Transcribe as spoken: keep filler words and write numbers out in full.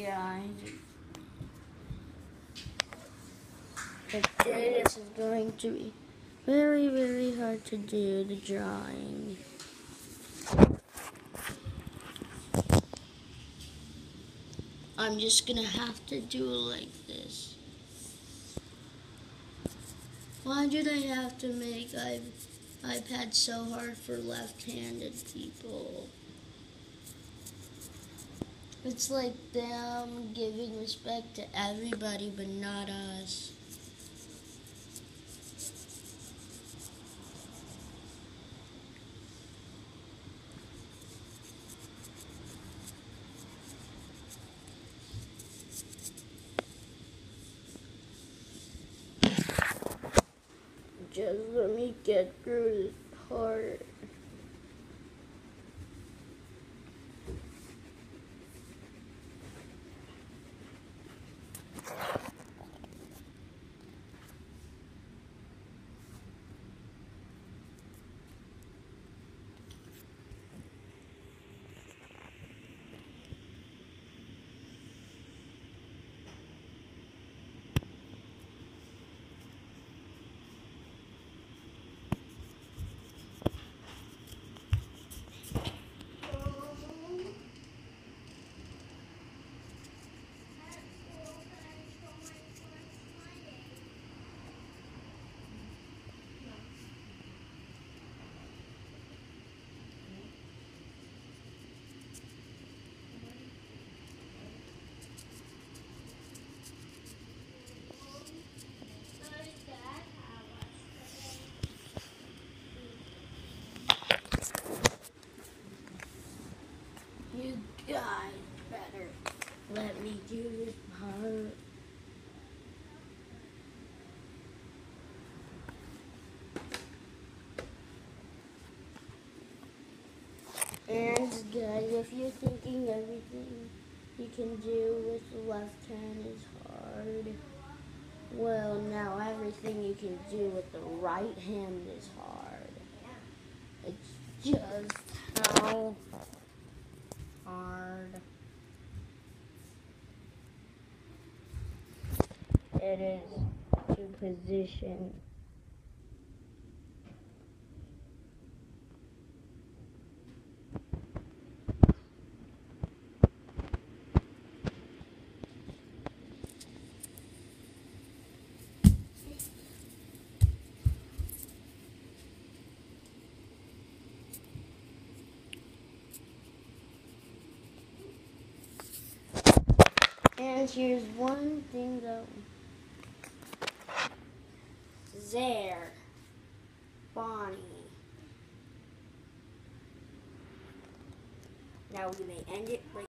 guys. Today this is going to be very, very hard to do, the drawing. I'm just gonna have to do it like this. Why do they have to make iPad so hard for left-handed people? It's like them giving respect to everybody, but not us. Just let me get through this part. You guys better let me do this part. And guys, if you're thinking everything you can do with the left hand is hard, well, now everything you can do with the right hand is hard. It's just how hard it is to position. And here's one thing though. There, Bonnie. Now we may end it right